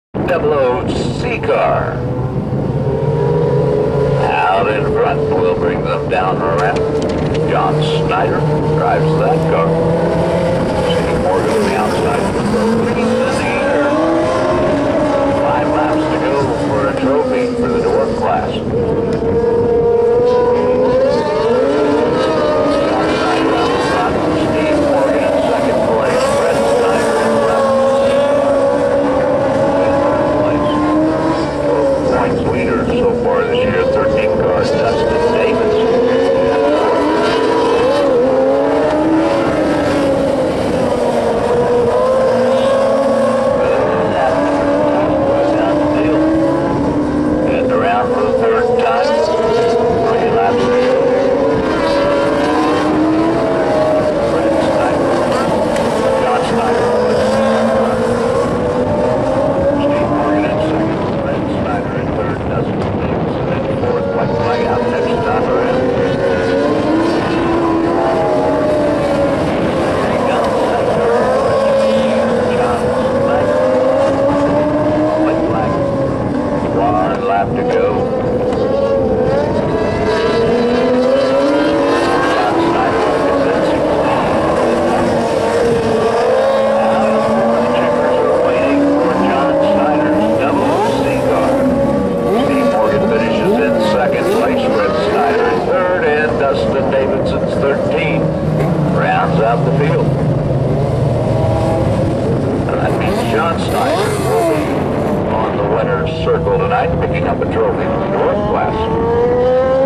Double O C car. Out in front, we'll bring them down and around. John Snyder drives that car. Steve Morgan on the outside. Green in the air. 5 laps to go for a trophy for the dwarf class. John Snyder out in front. Steve Morgan in second place. Brett Snyder in points leader so far this year, 13 cars. Dustin Davis. Heading around for the third time. 3 laps to go. Brett Snyder. John Snyder. Steve Morgan in second. Brett Snyder in third. Dustin Davis in fourth. White flag out next time around. John Snyder. White flag. 1 lap to go. John Snyder convincing the checkers are waiting for John Snyder's double C car. Steve Morgan finishes in second place, Brett Snyder in third, and Dustin Davidson's 13 rounds out the field. And that means John Snyder will be on the winner's circle tonight, picking up a trophy for the dwarf class.